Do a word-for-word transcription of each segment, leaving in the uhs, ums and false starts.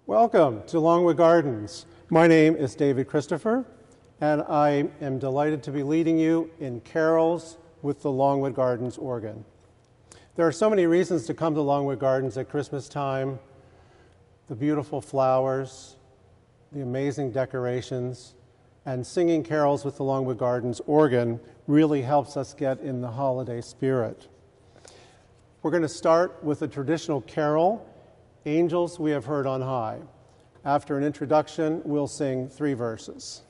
Welcome to Longwood Gardens. My name is David Christopher, and I am delighted to be leading you in carols with the Longwood Gardens organ. There are so many reasons to come to Longwood Gardens at Christmas time. The beautiful flowers, the amazing decorations, and singing carols with the Longwood Gardens organ really helps us get in the holiday spirit. We're going to start with a traditional carol, Angels We Have Heard on High. After an introduction, we'll sing three verses.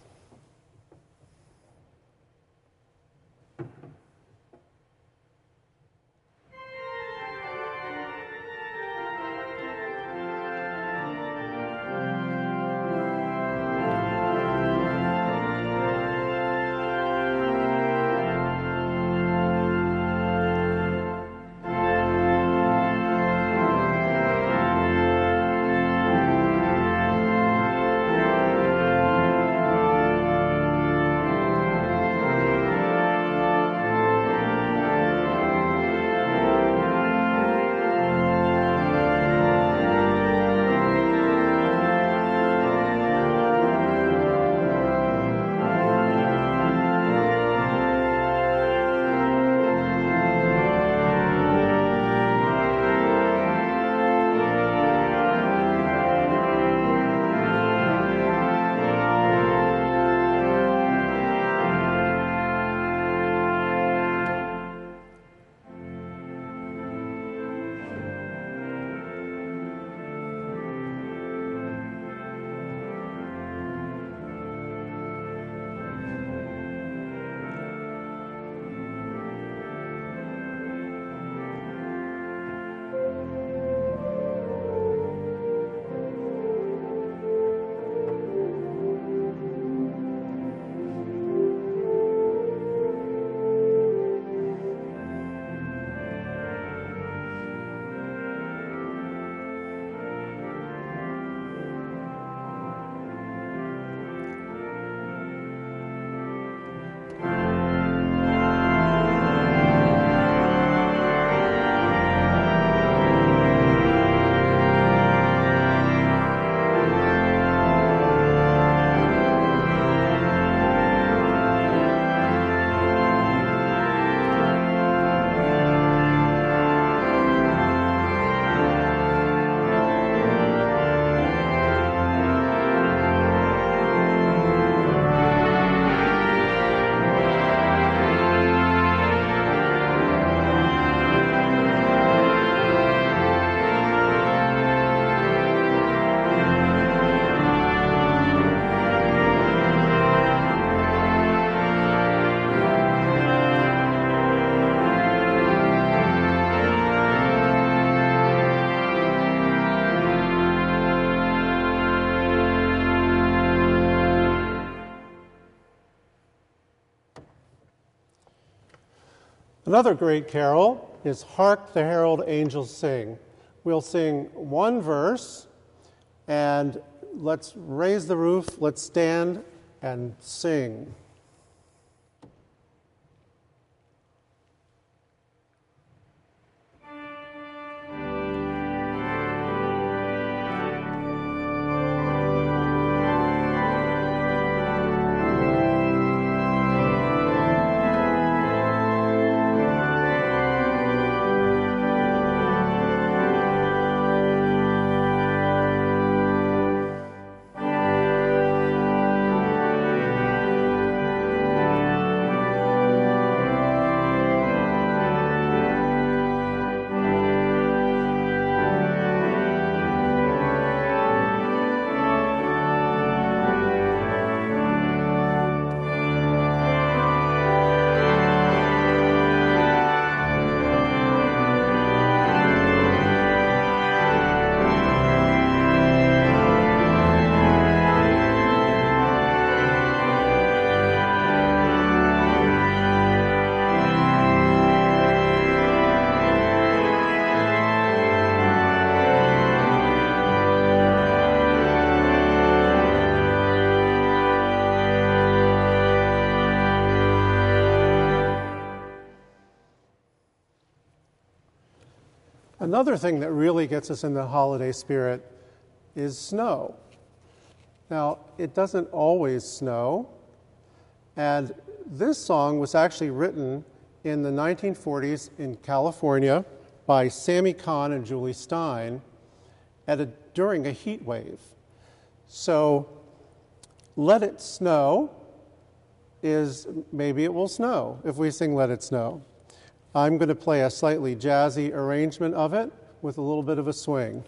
Another great carol is Hark, the Herald Angels Sing. We'll sing one verse, and let's raise the roof, let's stand and sing. Another thing that really gets us in the holiday spirit is snow. Now, it doesn't always snow, and this song was actually written in the nineteen forties in California by Sammy Kahn and Julie Stein at a, during a heat wave. So, Let It Snow is maybe it will snow if we sing Let It Snow. I'm going to play a slightly jazzy arrangement of it with a little bit of a swing.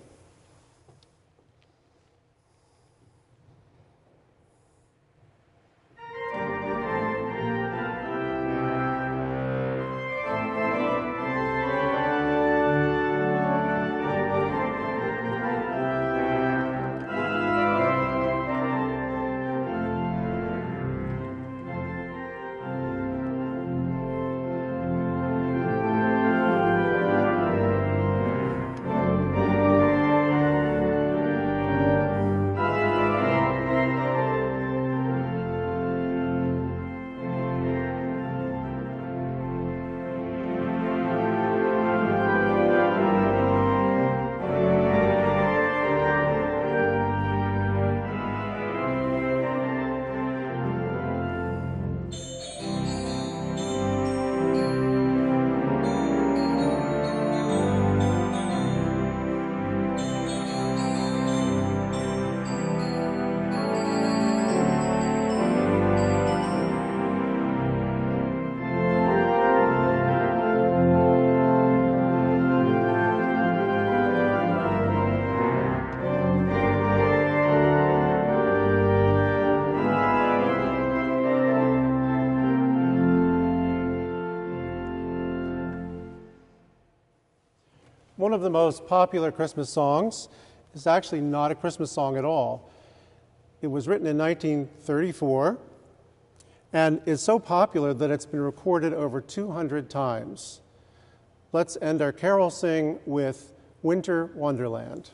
One of the most popular Christmas songs is actually not a Christmas song at all. It was written in nineteen thirty-four and is so popular that it's been recorded over two hundred times. Let's end our carol sing with Winter Wonderland.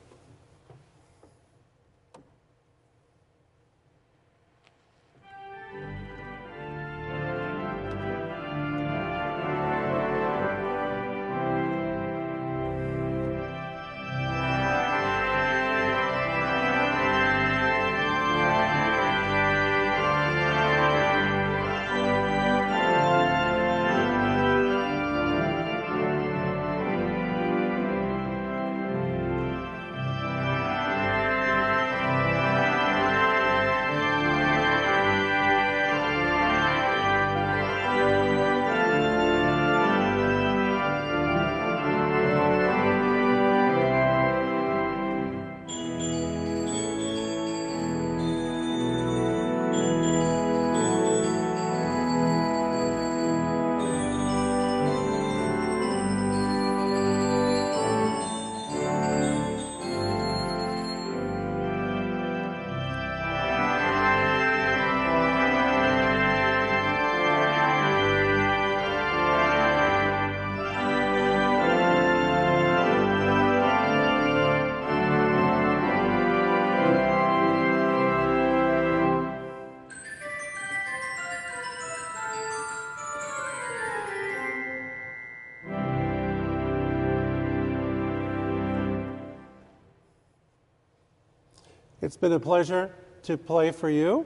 It's been a pleasure to play for you.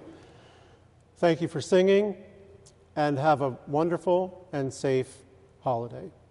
Thank you for singing, and have a wonderful and safe holiday.